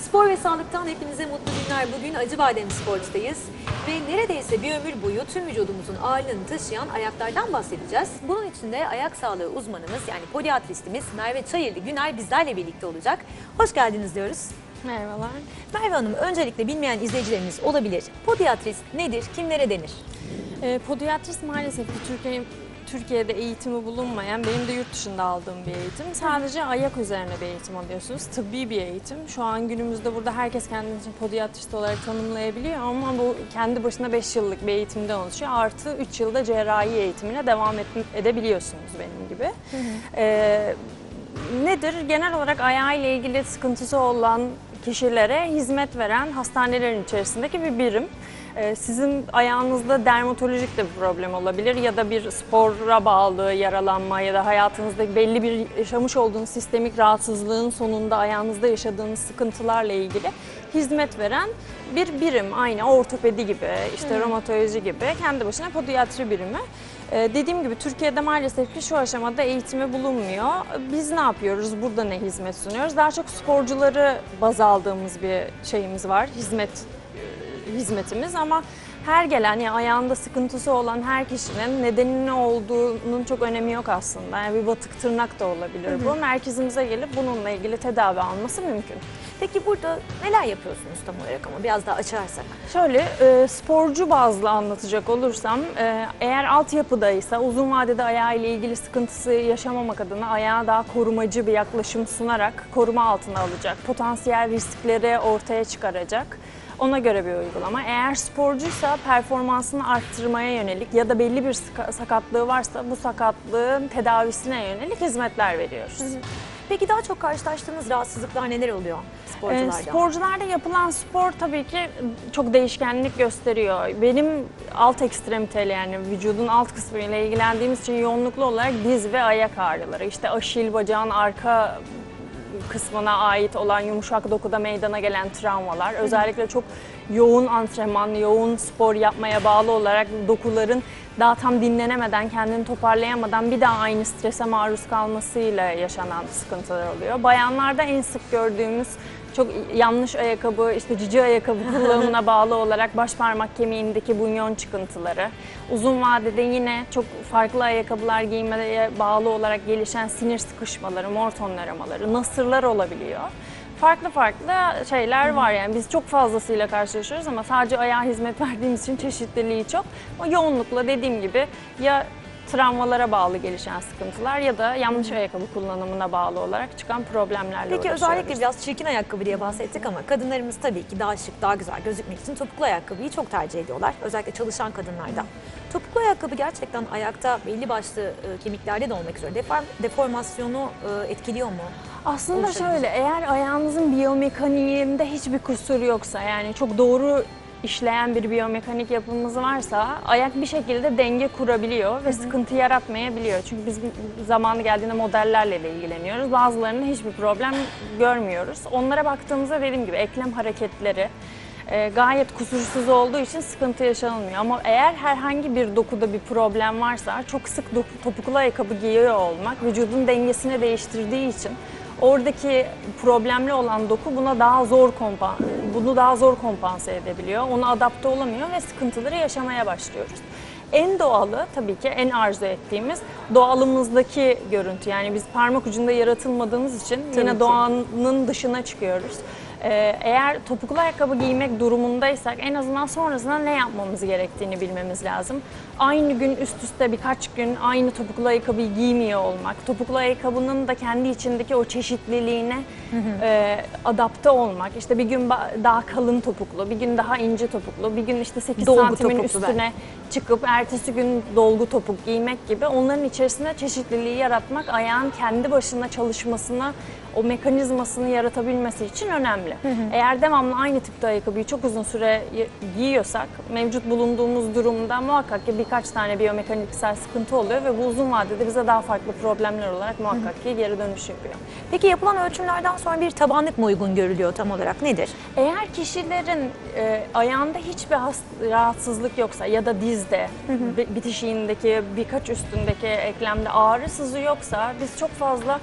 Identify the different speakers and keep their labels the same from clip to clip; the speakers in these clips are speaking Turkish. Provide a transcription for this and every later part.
Speaker 1: Spor ve sağlıktan hepinize mutlu günler. Bugün Acıbadem Spor'tayız ve neredeyse bir ömür boyu tüm vücudumuzun ağırlığını taşıyan ayaklardan bahsedeceğiz. Bunun için de ayak sağlığı uzmanımız yani podiatristimiz Merve Çayırlı Günay bizlerle birlikte olacak. Hoş geldiniz diyoruz.
Speaker 2: Merhabalar.
Speaker 1: Merve Hanım, öncelikle bilmeyen izleyicilerimiz olabilir. Podiatrist nedir, kimlere denir?
Speaker 2: Podiatrist maalesef ki Türkiye'de eğitimi bulunmayan, benim de yurt dışında aldığım bir eğitim. Sadece ayak üzerine bir eğitim alıyorsunuz. Tıbbi bir eğitim. Şu an günümüzde burada herkes kendini için podiatrist olarak tanımlayabiliyor ama bu kendi başına 5 yıllık bir eğitimden oluşuyor. Artı 3 yılda cerrahi eğitimine devam edebiliyorsunuz benim gibi. Nedir? Genel olarak ayağıyla ilgili sıkıntısı olan kişilere hizmet veren hastanelerin içerisindeki bir birim. Sizin ayağınızda dermatolojik de bir problem olabilir ya da bir spora bağlı yaralanma ya da hayatınızda belli bir yaşamış olduğunuz sistemik rahatsızlığın sonunda ayağınızda yaşadığınız sıkıntılarla ilgili hizmet veren bir birim. Aynı ortopedi gibi, işte romatoloji gibi kendi başına podiatri birimi. Dediğim gibi Türkiye'de maalesef ki şu aşamada eğitimi bulunmuyor. Biz ne yapıyoruz? Burada ne hizmet sunuyoruz? Daha çok sporcuları baz aldığımız bir şeyimiz var, hizmetimiz ama her gelen yani ayağında sıkıntısı olan her kişinin nedeninin ne olduğunun çok önemi yok aslında. Yani bir batık tırnak da olabilir bu. Merkezimize gelip bununla ilgili tedavi alması mümkün.
Speaker 1: Peki burada neler yapıyorsunuz tam olarak ama biraz daha açarsak?
Speaker 2: Şöyle sporcu bazlı anlatacak olursam eğer altyapıdaysa uzun vadede ayağıyla ilgili sıkıntısı yaşamamak adına ayağa daha korumacı bir yaklaşım sunarak koruma altına alacak. Potansiyel riskleri ortaya çıkaracak. Ona göre bir uygulama. Eğer sporcuysa performansını arttırmaya yönelik ya da belli bir sakatlığı varsa bu sakatlığın tedavisine yönelik hizmetler veriyoruz.
Speaker 1: Peki daha çok karşılaştığınız rahatsızlıklar neler oluyor sporcularda?
Speaker 2: Sporcularda yapılan spor tabii ki çok değişkenlik gösteriyor. Benim alt ekstremiteyle yani vücudun alt kısmıyla ilgilendiğimiz için yoğunluklu olarak diz ve ayak ağrıları, işte aşil bacağın arka kısmına ait olan yumuşak dokuda meydana gelen travmalar, özellikle çok yoğun antrenman, yoğun spor yapmaya bağlı olarak dokuların daha tam dinlenemeden, kendini toparlayamadan bir daha aynı strese maruz kalmasıyla yaşanan sıkıntılar oluyor. Bayanlarda en sık gördüğümüz çok yanlış ayakkabı, işte cici ayakkabı kullanımına bağlı olarak baş parmak kemiğindeki bunyon çıkıntıları, uzun vadede yine çok farklı ayakkabılar giymeye bağlı olarak gelişen sinir sıkışmaları, morton aramaları, nasırlar olabiliyor. Farklı şeyler var yani biz çok fazlasıyla karşılaşıyoruz ama sadece ayağa hizmet verdiğimiz için çeşitliliği çok. O yoğunlukla dediğim gibi ya travmalara bağlı gelişen sıkıntılar ya da yanlış ayakkabı kullanımına bağlı olarak çıkan problemlerle
Speaker 1: Peki
Speaker 2: uğraşıyoruz.
Speaker 1: özellikle biraz çirkin ayakkabı diye bahsettik ama kadınlarımız tabii ki daha şık, daha güzel gözükmek için topuklu ayakkabıyı çok tercih ediyorlar. Özellikle çalışan kadınlarda. Topuklu ayakkabı gerçekten ayakta belli başlı kemiklerde de olmak üzere deformasyonu etkiliyor mu?
Speaker 2: Aslında şöyle, eğer ayağınızın biyomekaniğinde hiçbir kusur yoksa yani çok doğru işleyen bir biyomekanik yapımız varsa ayak bir şekilde denge kurabiliyor ve sıkıntı yaratmayabiliyor. Çünkü biz zamanı geldiğinde modellerle de ilgileniyoruz. Bazılarında hiçbir problem görmüyoruz. Onlara baktığımızda dediğim gibi eklem hareketleri gayet kusursuz olduğu için sıkıntı yaşanılmıyor. Ama eğer herhangi bir dokuda bir problem varsa çok sık topuklu ayakkabı giyiyor olmak vücudun dengesini değiştirdiği için oradaki problemli olan doku bunu daha zor kompanse edebiliyor. Ona adapte olamıyor ve sıkıntıları yaşamaya başlıyoruz. En doğalı tabii ki en arzu ettiğimiz doğalımızdaki görüntü. Yani biz parmak ucunda yaratılmadığımız için yine doğanın dışına çıkıyoruz. Eğer topuklu ayakkabı giymek durumundaysak en azından sonrasında ne yapmamız gerektiğini bilmemiz lazım. Aynı gün üst üste birkaç gün aynı topuklu ayakkabıyı giymiyor olmak, topuklu ayakkabının da kendi içindeki o çeşitliliğine adapte olmak. İşte bir gün daha kalın topuklu, bir gün daha ince topuklu, bir gün işte 8 santimin üstüne çıkıp ertesi gün dolgu topuk giymek gibi onların içerisinde çeşitliliği yaratmak ayağın kendi başına çalışmasına, o mekanizmasını yaratabilmesi için önemli. Eğer devamlı aynı tipte ayakkabıyı çok uzun süre giyiyorsak mevcut bulunduğumuz durumda muhakkak ki birkaç tane biyomekaniksel sıkıntı oluyor ve bu uzun vadede bize daha farklı problemler olarak muhakkak ki geri dönüş yapıyor.
Speaker 1: Peki yapılan ölçümlerden sonra bir tabanlık mı uygun görülüyor tam olarak nedir?
Speaker 2: Eğer kişilerin ayağında hiçbir rahatsızlık yoksa ya da dizde, bitişiğindeki birkaç üstündeki eklemde ağrı sızı yoksa biz çok fazla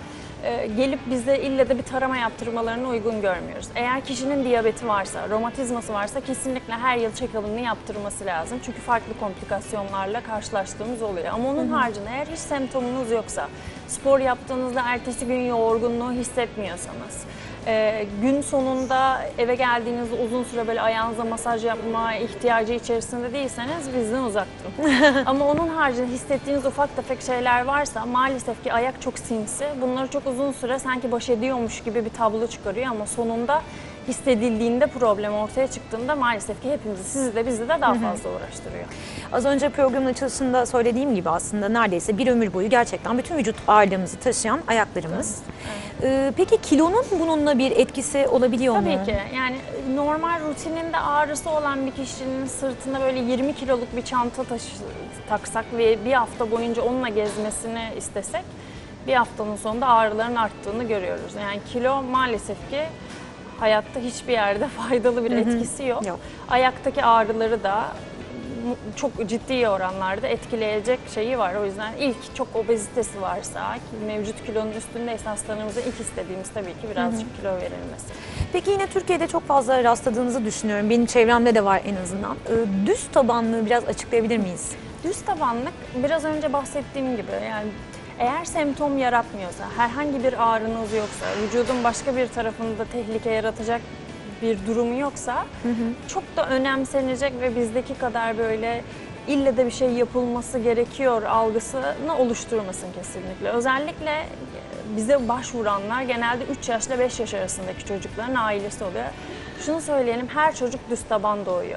Speaker 2: gelip bize ille de bir tarama yaptırmalarını uygun görmüyoruz. Eğer kişinin diyabeti varsa, romatizması varsa kesinlikle her yıl check-up'ını yaptırması lazım. Çünkü farklı komplikasyonlarla karşılaştığımız oluyor. Ama onun haricinde eğer hiç semptomunuz yoksa, spor yaptığınızda ertesi gün yorgunluğu hissetmiyorsanız, gün sonunda eve geldiğinizde uzun süre böyle ayağınıza masaj yapma ihtiyacı içerisinde değilseniz bizden uzak durun. Ama onun haricinde hissettiğiniz ufak tefek şeyler varsa maalesef ki ayak çok sinsi. Bunları çok uzun süre sanki baş ediyormuş gibi bir tablo çıkarıyor ama sonunda hissedildiğinde problem ortaya çıktığında maalesef ki hepimizi, sizi de bizi de daha fazla uğraştırıyor.
Speaker 1: Az önce programın açılışında söylediğim gibi aslında neredeyse bir ömür boyu gerçekten bütün vücut ağırlığımızı taşıyan ayaklarımız. Evet. Peki kilonun bununla bir etkisi olabiliyor mu?
Speaker 2: Tabii ki. Yani normal rutininde ağrısı olan bir kişinin sırtında böyle 20 kiloluk bir çanta taksak ve bir hafta boyunca onunla gezmesini istesek bir haftanın sonunda ağrıların arttığını görüyoruz. Yani kilo maalesef ki hayatta hiçbir yerde faydalı bir etkisi yok. Ayaktaki ağrıları da çok ciddi oranlarda etkileyecek şeyi var. O yüzden ilk çok obezitesi varsa, mevcut kilonun üstündeyse hastalarımıza ilk istediğimiz tabii ki birazcık kilo verilmesi.
Speaker 1: Peki yine Türkiye'de çok fazla rastladığınızı düşünüyorum. Benim çevremde de var en azından. Düz tabanlığı biraz açıklayabilir miyiz?
Speaker 2: Düz tabanlık biraz önce bahsettiğim gibi yani eğer semptom yaratmıyorsa, herhangi bir ağrınız yoksa, vücudun başka bir tarafında tehlike yaratacak bir durumu yoksa çok da önemsenecek ve bizdeki kadar böyle ille de bir şey yapılması gerekiyor algısını oluşturmasın kesinlikle. Özellikle bize başvuranlar genelde 3 yaşla 5 yaş arasındaki çocukların ailesi oluyor. Şunu söyleyelim, her çocuk düz taban doğuyor.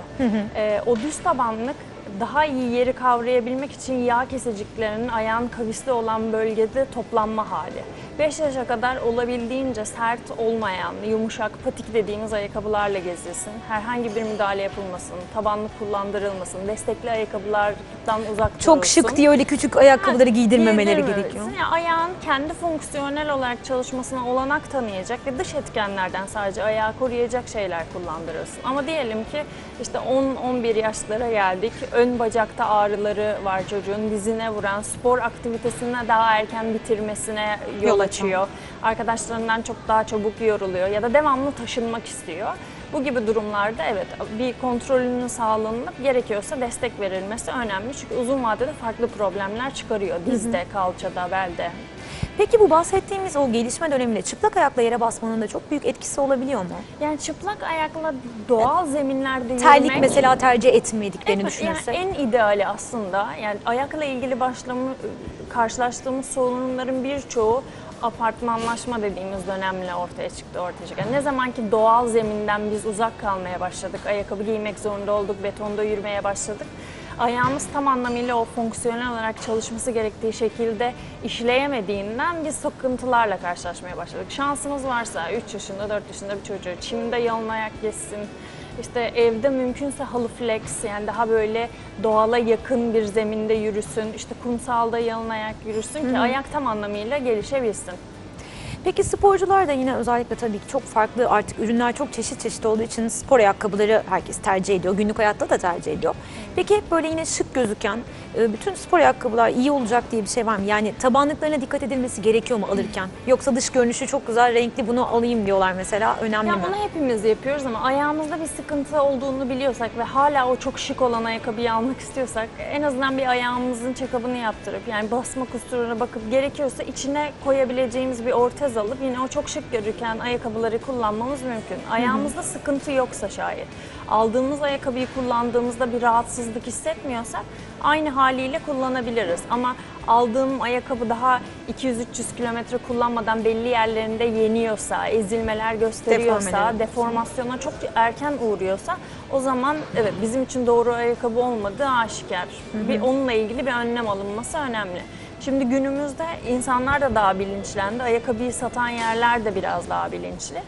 Speaker 2: O düz tabanlık daha iyi yeri kavrayabilmek için yağ keseciklerinin ayağın kavisli olan bölgede toplanma hali. 5 yaşa kadar olabildiğince sert olmayan, yumuşak, patik dediğimiz ayakkabılarla gezilsin. Herhangi bir müdahale yapılmasın, tabanlık kullandırılmasın, destekli ayakkabılardan uzak durulsun.
Speaker 1: Çok şık diye öyle küçük ayakkabıları giydirmemeleri gerekiyor.
Speaker 2: Yani ayağın kendi fonksiyonel olarak çalışmasına olanak tanıyacak ve dış etkenlerden sadece ayağı koruyacak şeyler kullandırılsın. Ama diyelim ki işte 10-11 yaşlara geldik, ön bacakta ağrıları var çocuğun, dizine vuran, spor aktivitesini daha erken bitirmesine yol açıyor. Arkadaşlarından çok daha çabuk yoruluyor ya da devamlı taşınmak istiyor. Bu gibi durumlarda evet bir kontrolünün sağlanıp gerekiyorsa destek verilmesi önemli. Çünkü uzun vadede farklı problemler çıkarıyor dizde, kalçada, belde.
Speaker 1: Peki bu bahsettiğimiz o gelişme döneminde çıplak ayakla yere basmanın da çok büyük etkisi olabiliyor mu?
Speaker 2: Yani çıplak ayakla doğal zeminlerde yürümek...
Speaker 1: Terlik mesela tercih etmediklerini düşünürsek.
Speaker 2: Yani en ideali aslında yani ayakla ilgili karşılaştığımız sorunların birçoğu apartmanlaşma dediğimiz dönemle ortaya çıktı. Yani ne zaman ki doğal zeminden biz uzak kalmaya başladık, ayakkabı giymek zorunda olduk, betonda yürümeye başladık. Ayağımız tam anlamıyla o fonksiyonel olarak çalışması gerektiği şekilde işleyemediğinden biz sıkıntılarla karşılaşmaya başladık. Şansımız varsa 3 yaşında, 4 yaşında bir çocuğu çimde yalın ayak geçsin, İşte evde mümkünse halı flex yani daha böyle doğala yakın bir zeminde yürüsün, işte kumsalda yalın ayak yürüsün ki ayak tam anlamıyla gelişebilsin.
Speaker 1: Peki sporcular da yine özellikle tabii ki çok farklı artık ürünler çok çeşit çeşit olduğu için spor ayakkabıları herkes tercih ediyor. Günlük hayatta da tercih ediyor. Peki hep böyle yine şık gözüken bütün spor ayakkabılar iyi olacak diye bir şey var mı? Yani tabanlıklarına dikkat edilmesi gerekiyor mu alırken? Yoksa dış görünüşü çok güzel renkli bunu alayım diyorlar mesela önemli mi?
Speaker 2: Bunu hepimiz yapıyoruz ama ayağımızda bir sıkıntı olduğunu biliyorsak ve hala o çok şık olan ayakkabıyı almak istiyorsak en azından bir ayağımızın check-up'ını yaptırıp yani basma kusuruna bakıp gerekiyorsa içine koyabileceğimiz bir ortez alıp yine o çok şık görürken ayakkabıları kullanmamız mümkün. Ayağımızda sıkıntı yoksa şayet, aldığımız ayakkabıyı kullandığımızda bir rahatsızlık hissetmiyorsak aynı haliyle kullanabiliriz. Ama aldığım ayakkabı daha 200-300 kilometre kullanmadan belli yerlerinde yeniyorsa, ezilmeler gösteriyorsa, deformasyona çok erken uğruyorsa o zaman evet bizim için doğru ayakkabı olmadığı aşikar. Onunla ilgili bir önlem alınması önemli. Şimdi günümüzde insanlar da daha bilinçlendi. Ayakkabıyı satan yerler de biraz daha bilinçli.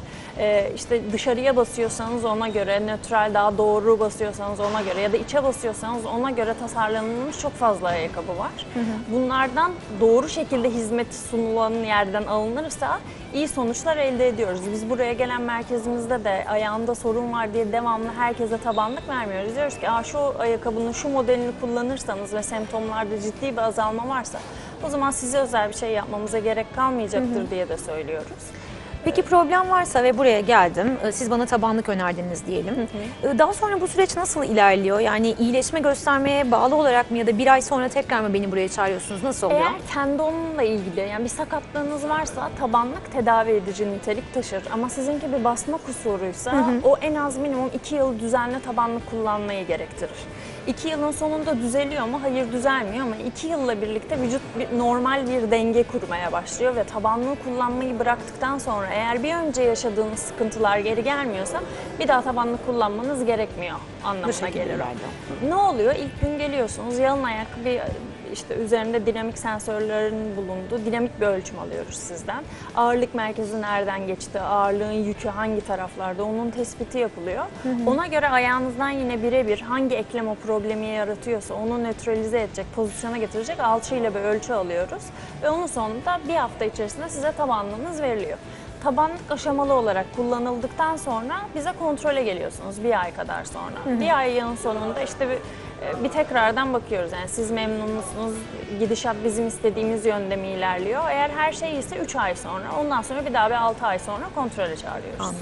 Speaker 2: İşte dışarıya basıyorsanız ona göre, nötral daha doğru basıyorsanız ona göre ya da içe basıyorsanız ona göre tasarlanılmış çok fazla ayakkabı var. Bunlardan doğru şekilde hizmet sunulan yerden alınırsa iyi sonuçlar elde ediyoruz. Biz buraya gelen merkezimizde de ayağında sorun var diye devamlı herkese tabanlık vermiyoruz. Diyoruz ki şu ayakkabının şu modelini kullanırsanız ve semptomlarda ciddi bir azalma varsa O zaman size özel bir şey yapmamıza gerek kalmayacaktır diye de söylüyoruz.
Speaker 1: Peki problem varsa ve buraya geldim, siz bana tabanlık önerdiniz diyelim. Daha sonra bu süreç nasıl ilerliyor? Yani iyileşme göstermeye bağlı olarak mı ya da bir ay sonra tekrar mı beni buraya çağırıyorsunuz? Nasıl oluyor?
Speaker 2: Eğer tendonla ilgili yani bir sakatlığınız varsa tabanlık tedavi edici nitelik taşır. Ama sizinki bir basma kusuruysa o en az minimum 2 yıl düzenli tabanlık kullanmayı gerektirir. 2 yılın sonunda düzeliyor mu? Hayır, düzelmiyor ama 2 yılla birlikte vücut normal bir denge kurmaya başlıyor ve tabanlığı kullanmayı bıraktıktan sonra eğer bir önce yaşadığınız sıkıntılar geri gelmiyorsa bir daha tabanlık kullanmanız gerekmiyor anlamına gelir. Ne oluyor? İlk gün geliyorsunuz, yalın ayak bir işte üzerinde dinamik sensörlerin bulunduğu dinamik bir ölçüm alıyoruz sizden. Ağırlık merkezi nereden geçti, ağırlığın yükü hangi taraflarda, onun tespiti yapılıyor. Ona göre ayağınızdan yine birebir hangi eklem o problemi yaratıyorsa onu nötralize edecek, pozisyona getirecek alçıyla bir ölçü alıyoruz. Ve onun sonunda bir hafta içerisinde size tabanlığınız veriliyor. Tabanlık aşamalı olarak kullanıldıktan sonra bize kontrole geliyorsunuz bir ay kadar sonra. Bir ayın sonunda işte bir tekrardan bakıyoruz. Yani siz memnun musunuz? Gidişat bizim istediğimiz yönde mi ilerliyor? Eğer her şey ise 3 ay sonra, ondan sonra bir daha bir 6 ay sonra kontrole çağırıyoruz.
Speaker 1: Anladım.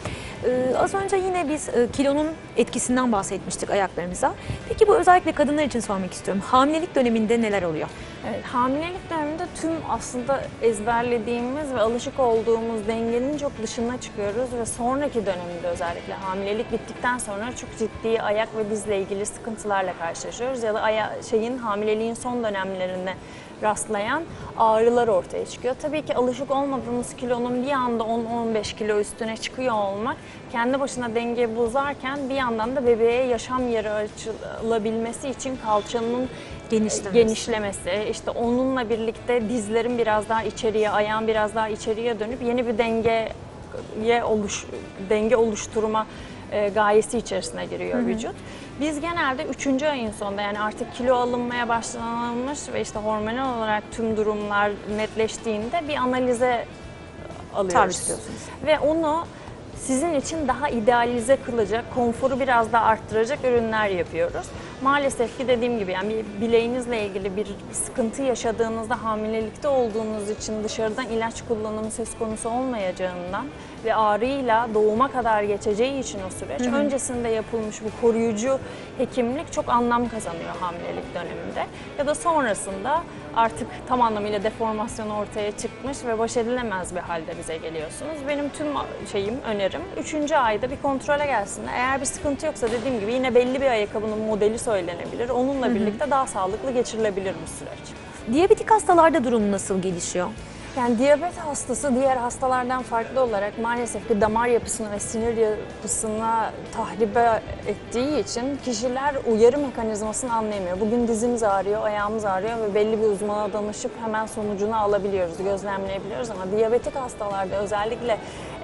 Speaker 1: Az önce yine biz kilonun etkisinden bahsetmiştik ayaklarımıza. Peki bu özellikle kadınlar için sormak istiyorum. Hamilelik döneminde neler oluyor?
Speaker 2: Evet, hamilelik döneminde tüm aslında ezberlediğimiz ve alışık olduğumuz dengenin çok dışına çıkıyoruz ve sonraki döneminde özellikle hamilelik bittikten sonra çok ciddi ayak ve dizle ilgili sıkıntılarla karşılaşıyoruz ya da hamileliğin son dönemlerinde rastlayan ağrılar ortaya çıkıyor. Tabii ki alışık olmadığımız kilonun bir anda 10-15 kilo üstüne çıkıyor olmak kendi başına denge bozarken bir yandan da bebeğe yaşam yeri açılabilmesi için kalçanın genişlemesi, işte onunla birlikte dizlerin biraz daha içeriye, ayağın biraz daha içeriye dönüp yeni bir denge oluşturma gayesi içerisine giriyor vücut. Biz genelde 3. ayın sonunda yani artık kilo alınmaya başlanılmış ve işte hormonal olarak tüm durumlar netleştiğinde bir analize alıyoruz. Ve onu sizin için daha idealize kılacak, konforu biraz daha arttıracak ürünler yapıyoruz. Maalesef ki dediğim gibi yani bir bileğinizle ilgili bir sıkıntı yaşadığınızda hamilelikte olduğunuz için dışarıdan ilaç kullanımı söz konusu olmayacağından ve ağrıyla doğuma kadar geçeceği için o süreç öncesinde yapılmış bu koruyucu hekimlik çok anlam kazanıyor hamilelik döneminde. Ya da sonrasında artık tam anlamıyla deformasyon ortaya çıkmış ve baş edilemez bir halde bize geliyorsunuz. Benim tüm önerim 3. ayda bir kontrole gelsin. Eğer bir sıkıntı yoksa dediğim gibi yine belli bir ayakkabının modeli söylenebilir. Onunla birlikte daha sağlıklı geçirilebilir bir süreç.
Speaker 1: Diyabetik hastalarda durum nasıl gelişiyor?
Speaker 2: Yani diyabet hastası diğer hastalardan farklı olarak maalesef ki damar yapısını ve sinir yapısına tahribe ettiği için kişiler uyarı mekanizmasını anlayamıyor. Bugün dizimiz ağrıyor, ayağımız ağrıyor ve belli bir uzmana danışıp hemen sonucunu alabiliyoruz, gözlemleyebiliyoruz ama diyabetik hastalarda özellikle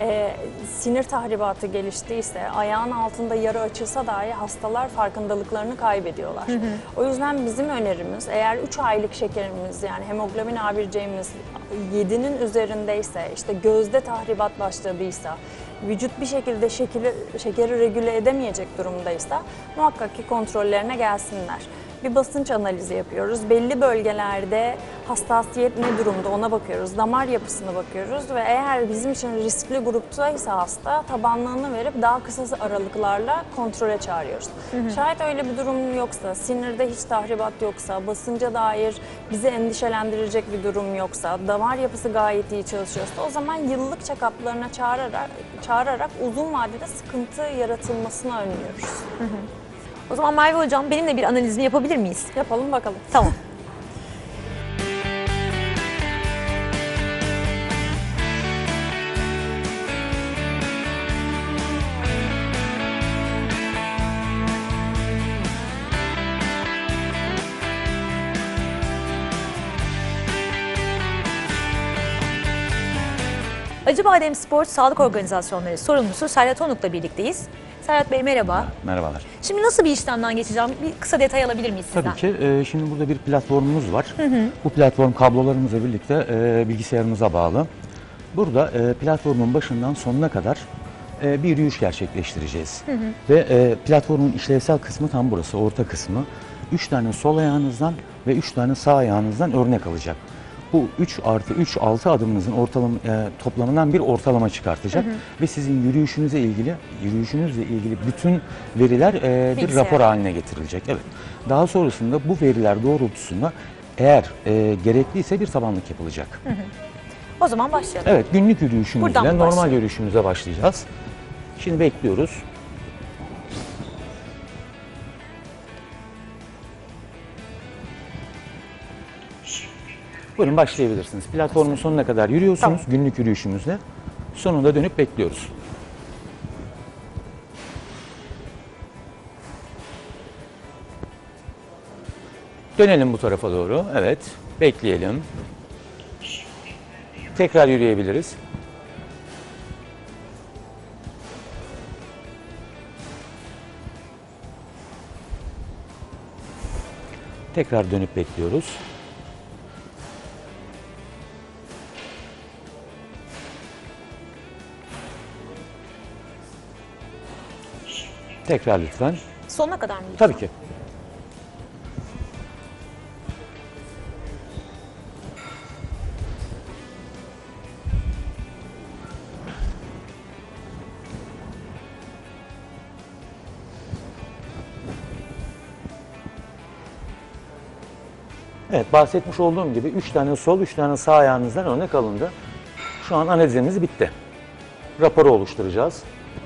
Speaker 2: sinir tahribatı geliştiyse, ayağın altında yara açılsa dahi hastalar farkındalıklarını kaybediyorlar. O yüzden bizim önerimiz eğer 3 aylık şekerimiz yani hemoglobin A1C'miz 7'nin üzerindeyse, işte gözde tahribat başladıysa, vücut bir şekilde şekeri regüle edemeyecek durumdaysa muhakkak ki kontrollerine gelsinler. Bir basınç analizi yapıyoruz. Belli bölgelerde hassasiyet ne durumda ona bakıyoruz. Damar yapısına bakıyoruz ve eğer bizim için riskli gruptaysa hasta tabanlığını verip daha kısa aralıklarla kontrole çağırıyoruz. Şayet öyle bir durum yoksa, sinirde hiç tahribat yoksa, basınca dair bizi endişelendirecek bir durum yoksa, damar yapısı gayet iyi çalışıyorsa o zaman yıllık check-up'larına çağırarak uzun vadede sıkıntı yaratılmasını önlüyoruz.
Speaker 1: O zaman Merve Hocam benimle bir analizini yapabilir miyiz?
Speaker 2: Yapalım bakalım.
Speaker 1: Tamam. Acıbadem Spor Sağlık Organizasyonları sorumlusu Serhat Onuk'la birlikteyiz. Serhat Bey merhaba.
Speaker 3: Merhabalar.
Speaker 1: Şimdi nasıl bir işlemden geçeceğim? Bir kısa detay alabilir miyiz sizden?
Speaker 3: Tabii ki. Şimdi burada bir platformumuz var. Bu platform kablolarımızla birlikte bilgisayarımıza bağlı. Burada platformun başından sonuna kadar bir yürüyüş gerçekleştireceğiz. Ve platformun işlevsel kısmı tam burası, orta kısmı. 3 tane sol ayağınızdan ve 3 tane sağ ayağınızdan örnek alacak. Bu 3 artı 3, 6 adımınızın toplamından bir ortalama çıkartacak ve sizin yürüyüşünüzle ilgili bütün veriler bir
Speaker 1: Bilgisayar.
Speaker 3: rapor haline getirilecek. Evet. Daha sonrasında bu veriler doğrultusunda eğer gerekliyse bir tabanlık yapılacak.
Speaker 1: O zaman başlayalım.
Speaker 3: Evet, günlük yürüyüşümüzle
Speaker 1: Buradan mı
Speaker 3: normal
Speaker 1: başlayalım?
Speaker 3: yürüyüşümüze başlayacağız. Şimdi bekliyoruz. Buyurun başlayabilirsiniz. Platformun sonuna kadar yürüyorsunuz
Speaker 1: Tamam.
Speaker 3: günlük yürüyüşümüzle. Sonunda dönüp bekliyoruz. Dönelim bu tarafa doğru. Evet, bekleyelim. Tekrar yürüyebiliriz. Tekrar dönüp bekliyoruz. Tekrar lütfen.
Speaker 1: Sonuna kadar mı?
Speaker 3: Tabii ki. Evet, bahsetmiş olduğum gibi 3 tane sol, 3 tane sağ ayağınızdan örnek alındı. Şu an analizimiz bitti. Raporu oluşturacağız.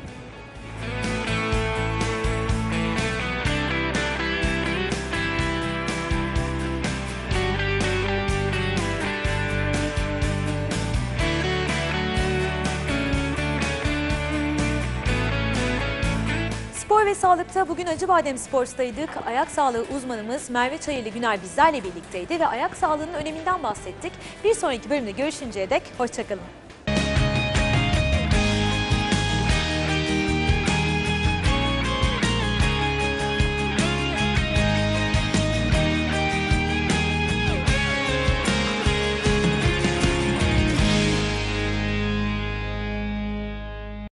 Speaker 1: Spor ve sağlıkta bugün Acıbadem Sports'taydık. Ayak sağlığı uzmanımız Merve Çayırlı Güner bizlerle birlikteydi ve ayak sağlığının öneminden bahsettik. Bir sonraki bölümde görüşünceye dek hoşçakalın.